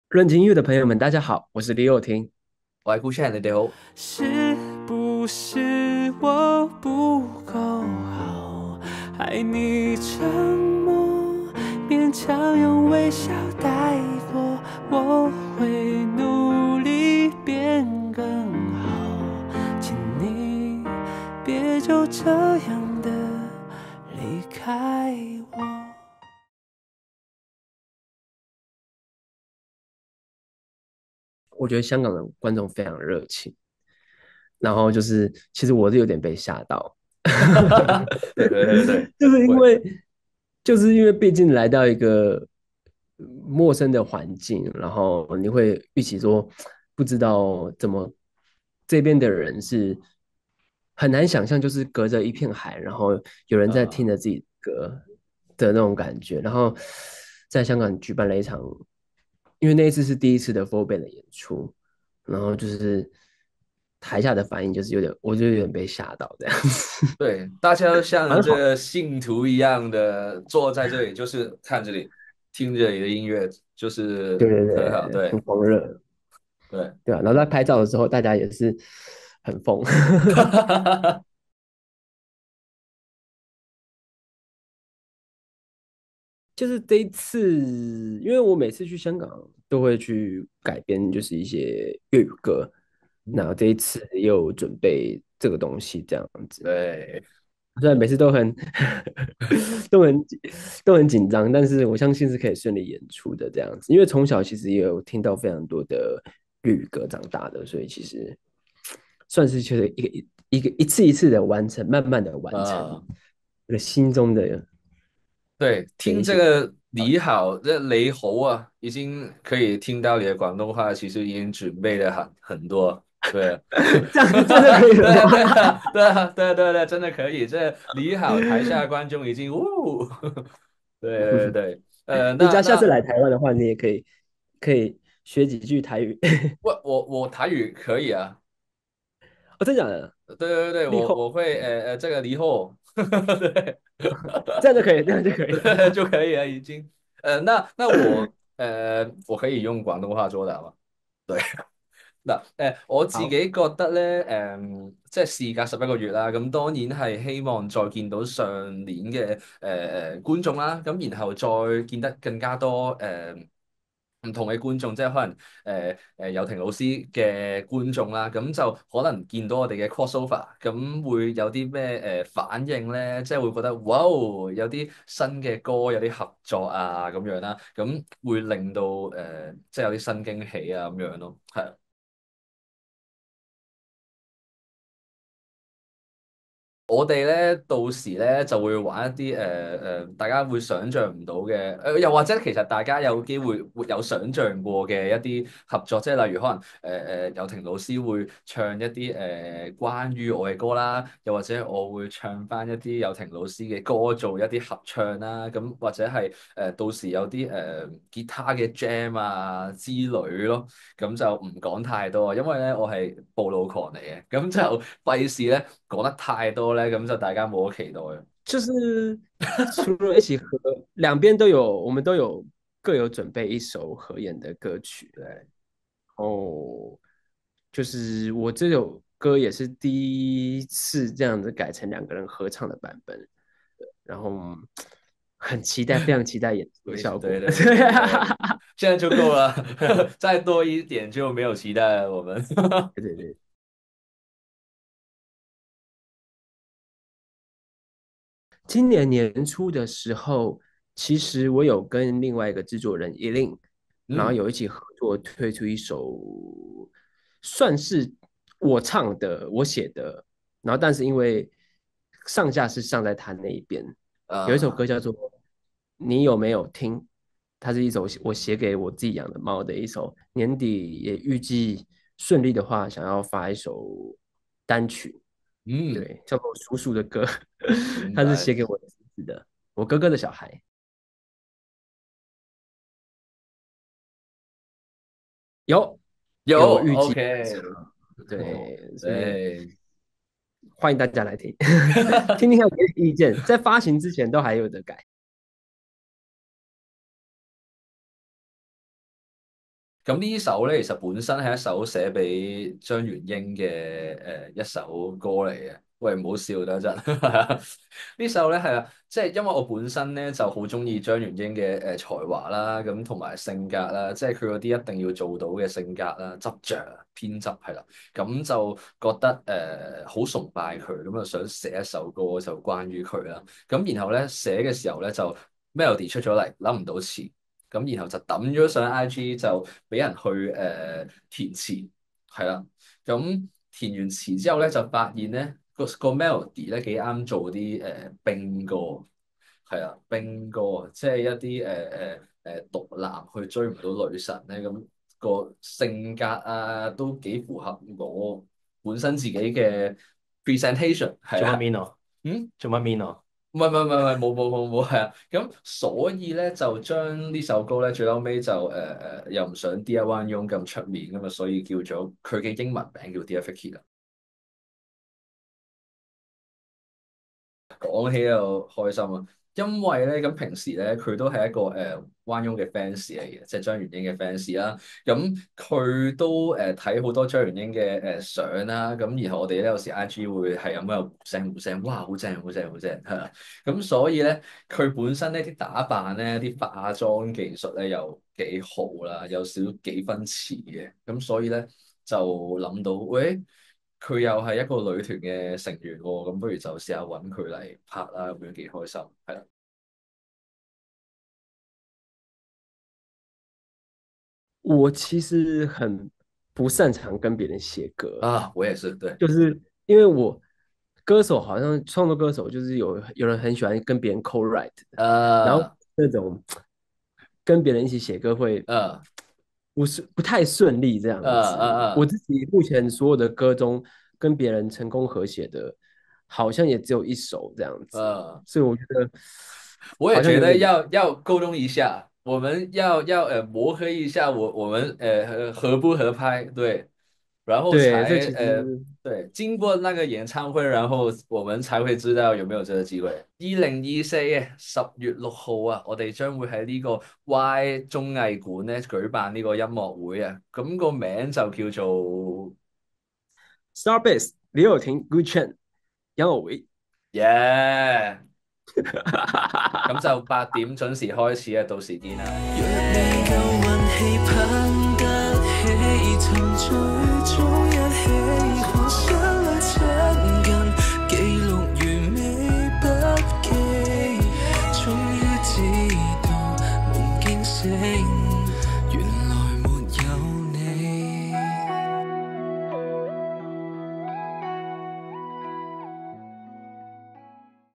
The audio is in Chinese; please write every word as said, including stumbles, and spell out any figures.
论情音乐的朋友们，大家好，我是李友廷。 我係 Gucci，你哋好。 是不是我不够好，害你沉默，勉强用微笑带过？我会努力变更好，请你别就这样的离开我。 我觉得香港的观众非常热情，然后就是其实我是有点被吓到， 对对对对， 就是因喂， 为就是因为毕竟来到一个陌生的环境，然后你会预期说不知道怎么这边的人是很难想象，就是隔着一片海，然后有人在听啊、 着自己的歌的那种感觉，然后在香港举办了一场，因为那一次是第一次的 f o r b a n 的演出，然后就是台下的反应就是有点，我就有点被吓到这样子， 对，大家都像蛮好。 这个信徒一样的坐在这里，就是看这里，听着你的音乐，就是对对很好。 对，很对狂热， 对， 对啊。然后在拍照的时候，大家也是很疯。就是这一次，因为我每次去香港都会去改编，就是一些粤语歌。那嗯， 这一次也有准备这个东西，这样子。 对， 虽然每次都很都很都很紧张，但是我相信是可以顺利演出的这样子。因为从小其实也有听到非常多的粤语歌长大的，所以其实算是就是一个一个一次一次的完成，慢慢的完成啊、 我的心中的对，听的一些。 这个你好，这雷猴啊，已经可以听到你的广东话，其实已经准备了很很多。对， 这样真的可以了对啊，对吗？ 啊，对啊，对啊，对啊，对啊真的可以。这你好，台下观众已经呜，对对对，呃， 你只要下次那那来台湾的话，你也可以可以学几句台语。 我我我台语可以啊， 哦，真的假的？ 对对对， 立后我我会呃呃这个离后，对， 这样就可以，这样就可以了。 就可以了，已经。呃，那那我呃我可以用廣東話做的嘛？對。嗱，誒我自己好， 覺得咧，誒、即係事隔十一個月啦，咁當然係希望再見到上年嘅誒誒觀眾啦，咁然後再見得更加多誒唔、同嘅觀眾，即係可能誒誒有婷老師嘅觀眾啦，咁就可能見到我哋嘅 crossover，咁會有啲咩誒反應咧？即係會覺得哇哦，有啲新嘅歌，有啲合作啊咁樣啦，咁會令到誒、即係有啲新驚喜啊咁樣咯，係。我哋咧到時咧就會玩一啲誒誒，大家會想像唔到嘅誒、呃又或者其實大家有機會會有想像過嘅一啲合作，即係例如可能誒誒、呃、有婷老師會唱一啲誒、呃、關於我嘅歌啦，又或者我會唱翻一啲有婷老師嘅歌做一啲合唱啦，咁或者係誒、呃、到時有啲誒、呃、吉他嘅 jam 啊之類咯。咁就唔講太多，因為咧我係暴露狂嚟嘅，咁就費事咧講得太多咧，咁就大家冇得期待。 就是除了一起合，两边都有，我们都有各有准备一首合演的歌曲。 對， 哦，就是我这首歌也是第一次这样子改成两个人合唱的版本，然后很期待，非常期待演出的非常效果。 對對對對對，現在就夠了，再多一點就沒有期待了，我們。 对对对，今年年初的时候，其实我有跟另外一个制作人一令，然后嗯， 有一起合作推出一首，算是我唱的、我写的，然后但是因为上架是上在他那一边，有一首啊， 歌叫做《你有没有听》，它是一首我写给我自己养的猫的一首，年底也预计顺利的话，想要发一首单曲。 嗯， 对，叫做叔叔的歌，他是明白。 写给我的侄子的，我哥哥的小孩。有有有预计完 ，OK， 成， 哦， 对，所以对。 欢迎大家来听，听听看我的意见，在发行之前都还有的改。 咁呢首咧，其實本身係一首寫俾張元英嘅誒、呃、一首歌嚟嘅。喂，唔好笑得一陣。呢首咧係啊，即係因為我本身咧就好中意張元英嘅誒、呃、才華啦，咁同埋性格啦，即係佢嗰啲一定要做到嘅性格啦、執着、偏執係啦，咁就覺得誒好、呃、崇拜佢，咁就想寫一首歌就關於佢啦。咁然後咧寫嘅時候咧就 melody 出咗嚟，諗唔到詞。咁然後就抌咗上 I G 就俾人去誒、呃、填詞，係啦。咁填完詞之後咧，就發現咧個個 melody 咧幾啱做啲誒、呃、兵歌，係啊，兵歌即係一啲誒誒誒毒男去追唔到女神咧，咁、個性格啊都幾符合我本身自己嘅 presentation，係啊。 做乜 mean 啊？ 嗯？ 做乜 mean 啊？ 唔係唔係唔係冇冇冇冇係啊！咁所以咧就將呢首歌咧最後尾就誒誒、呃、又唔想 Dear Won Young 咁出面㗎嘛，所以叫咗佢嘅英文名叫 Dear Vicky 啦。講起又開心啊！因為咧咁平時咧佢都係一個誒灣翁嘅 fans 嚟嘅，即係張元英嘅 fans 啦。咁佢都誒睇好多張元英嘅誒相啦。咁然後我哋咧有時 I G 會係咁樣互聲互聲，哇！好正好正好正係啊！咁所以咧佢本身呢啲打扮咧啲化妝技術咧又幾好啦，有少少幾分似嘅。咁所以咧就諗到喂。佢又係一個女團嘅成員喎，咁不如就試下揾佢嚟拍啦，咁樣幾開心，係啦。 我其實很不擅長跟別人寫歌， 啊，我也是，對， 就是因為我歌手好像創作歌手，就是有有人很喜歡跟別人 co-write，然後呃那種跟別人一起寫歌會呃不是不太順利這樣呃子。 呃呃， 我自己目前所有的歌中，跟別人成功合寫的，好像也只有一首這樣子， 呃所以我覺得我也覺得好像有點要要溝通一下，我們要要呃磨合一下我我們呃合不合拍，對，然後對， 才所以其呃實對，經過那個演唱會，然後我們才會知道有沒有這個機會。二零二四嘅十月六號啊，我哋將會喺呢個 Y 綜藝館咧舉辦呢個音樂會啊，咁個名就叫做 Starbase 李友廷、Good Chen、楊有為， 耶，咁就八點準時開始啊，到時見啦。 若未夠運氣攀得起，曾最終一起狂想。